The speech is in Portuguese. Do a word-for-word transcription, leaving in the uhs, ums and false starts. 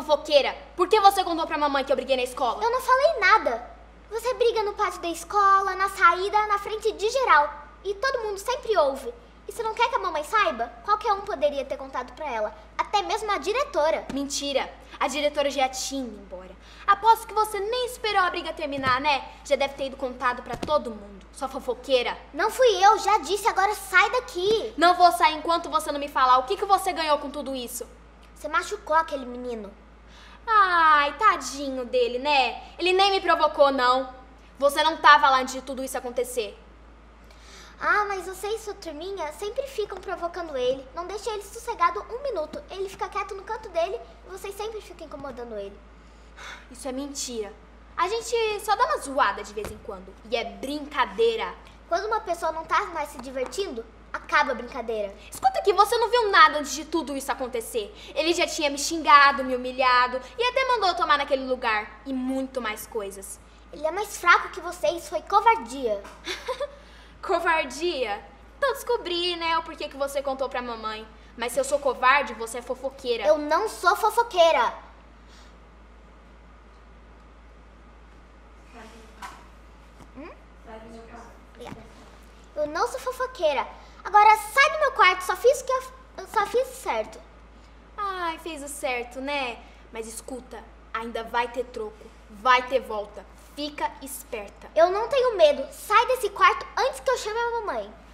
fofoqueira. Por que você contou pra mamãe que eu briguei na escola? Eu não falei nada. Você briga no pátio da escola, na saída, na frente de geral. E todo mundo sempre ouve. E se não quer que a mamãe saiba, qualquer um poderia ter contado pra ela. Até mesmo a diretora. Mentira. A diretora já tinha ido embora. Aposto que você nem esperou a briga terminar, né? Já deve ter ido contado pra todo mundo. Sua fofoqueira. Não fui eu, já disse, agora sai daqui. Não vou sair enquanto você não me falar o que, que você ganhou com tudo isso. Você machucou aquele menino. Ai, tadinho dele, né? Ele nem me provocou, não. Você não tava lá antes de tudo isso acontecer. Ah, mas você e sua turminha sempre ficam provocando ele. Não deixa ele sossegado um minuto. Ele fica quieto no canto dele e vocês sempre ficam incomodando ele. Isso é mentira. A gente só dá uma zoada de vez em quando. E é brincadeira. Quando uma pessoa não tá mais se divertindo, acaba a brincadeira. Escuta aqui, você não viu nada antes de tudo isso acontecer. Ele já tinha me xingado, me humilhado e até mandou eu tomar naquele lugar. E muito mais coisas. Ele é mais fraco que vocês, foi covardia. Covardia? Então descobri, né, o porquê que você contou pra mamãe. Mas se eu sou covarde, você é fofoqueira. Eu não sou fofoqueira. Hum? Eu não sou fofoqueira. Agora sai do meu quarto, só fiz o que eu, eu só fiz certo. Ai, fez o certo, né? Mas escuta, ainda vai ter troco, vai ter volta. Fica esperta. Eu não tenho medo. Sai desse quarto antes que eu chame a mamãe.